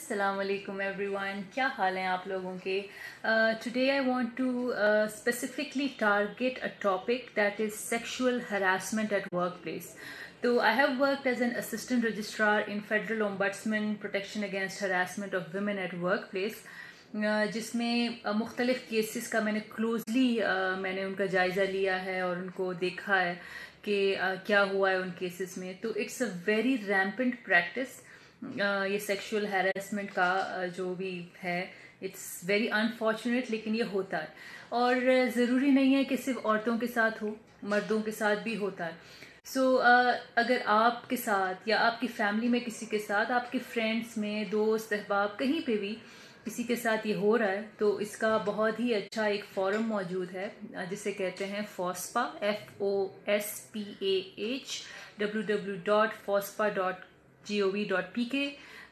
अस्सलाम वालेकुम एवरीवन, क्या हाल हैं आप लोगों के। Today I want to specifically target a topic that is sexual harassment at workplace. तो I have worked as an assistant registrar in federal ombudsman protection against harassment of women at workplace, जिसमें मुख्तलिफ़ cases का मैंने closely मैंने उनका जायज़ा लिया है और उनको देखा है कि क्या हुआ है उन केसेस में. तो it's a very rampant practice. ये सेक्सुअल हैरेसमेंट का जो भी है, इट्स वेरी अनफॉर्चुनेट, लेकिन ये होता है. और ज़रूरी नहीं है कि सिर्फ औरतों के साथ हो, मर्दों के साथ भी होता है. सो अगर आपके साथ या आपकी फैमिली में किसी के साथ, आपके फ्रेंड्स में, दोस्त अहबाब, कहीं पे भी किसी के साथ ये हो रहा है, तो इसका बहुत ही अच्छा एक फोरम मौजूद है जिसे कहते हैं FOSPA, FOSPAH, www.fospa.gov.pk.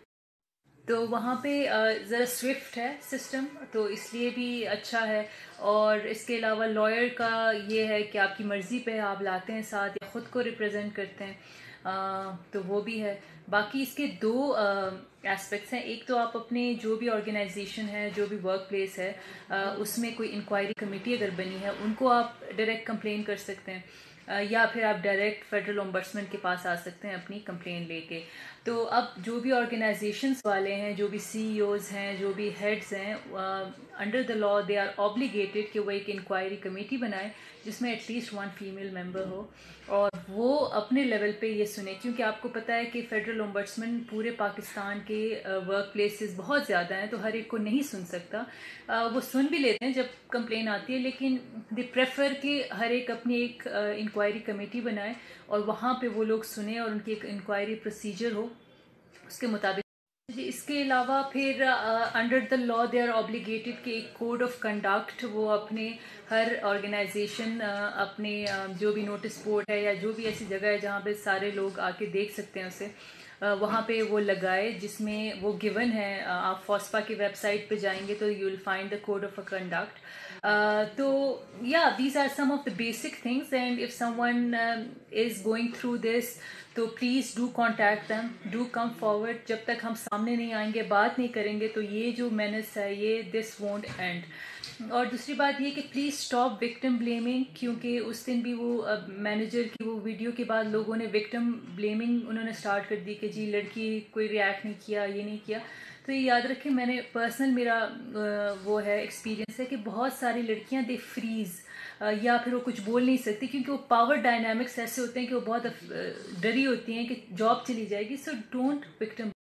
तो वहाँ पे ज़रा स्विफ्ट है सिस्टम, तो इसलिए भी अच्छा है. और इसके अलावा लॉयर का ये है कि आपकी मर्ज़ी पे आप लाते हैं साथ या ख़ुद को रिप्रेजेंट करते हैं, तो वो भी है. बाकी इसके दो एस्पेक्ट्स हैं. एक तो आप अपने जो भी ऑर्गेनाइजेशन है, जो भी वर्क प्लेस है, उसमें कोई इंक्वायरी कमेटी अगर बनी है, उनको आप डायरेक्ट कंप्लेन कर सकते हैं, या फिर आप डायरेक्ट फेडरल ओम्बड्समैन के पास आ सकते हैं अपनी कंप्लेन लेके. तो अब जो भी ऑर्गेनाइजेशंस वाले हैं, जो भी CEOs हैं, जो भी हेड्स हैं, under the law they are obligated कि वो एक इंक्वायरी कमेटी बनाए जिसमें एटलीस्ट 1 फीमेल मेंबर हो, और वो अपने लेवल पे ये सुने. क्योंकि आपको पता है कि फेडरल ओम्बड्समैन पूरे पाकिस्तान के वर्क प्लेसेस बहुत ज़्यादा हैं, तो हर एक को नहीं सुन सकता. वो सुन भी लेते हैं जब कंप्लेन आती है, लेकिन दे प्रेफर कि हर एक अपनी एक इंक्वायरी कमेटी बनाए और वहाँ पे वो लोग सुने और उनकी एक इंक्वायरी प्रोसीजर हो उसके मुताबिक. जी, इसके अलावा फिर under the law they are obligated कि एक कोड ऑफ कंडक्ट वो अपने हर ऑर्गेनाइजेशन अपने जो भी नोटिस बोर्ड है या जो भी ऐसी जगह है जहाँ पे सारे लोग आके देख सकते हैं उसे, वहाँ पे वो लगाए, जिसमें वो गिवन है. आप फॉस्पा की वेबसाइट पे जाएंगे तो you will find the code of a conduct. तो या these are some of the basic things, and if someone is going through this, तो please do contact them, do come forward. जब तक हम सामने नहीं आएंगे, बात नहीं करेंगे, तो ये जो मेनेस है, ये दिस वोंट एंड. और दूसरी बात ये कि प्लीज़ स्टॉप विक्टिम ब्लेमिंग, क्योंकि उस दिन भी वो मैनेजर की वो वीडियो के बाद लोगों ने विक्टिम ब्लेमिंग उन्होंने स्टार्ट कर दी कि जी लड़की कोई रिएक्ट नहीं किया, ये नहीं किया. तो ये याद रखें, मैंने पर्सनल मेरा वो है एक्सपीरियंस है कि बहुत सारी लड़कियां दे फ्रीज़, या फिर वो कुछ बोल नहीं सकती, क्योंकि वो पावर डायनामिक्स ऐसे होते हैं कि वो बहुत डरी होती हैं कि जॉब चली जाएगी. So don't victim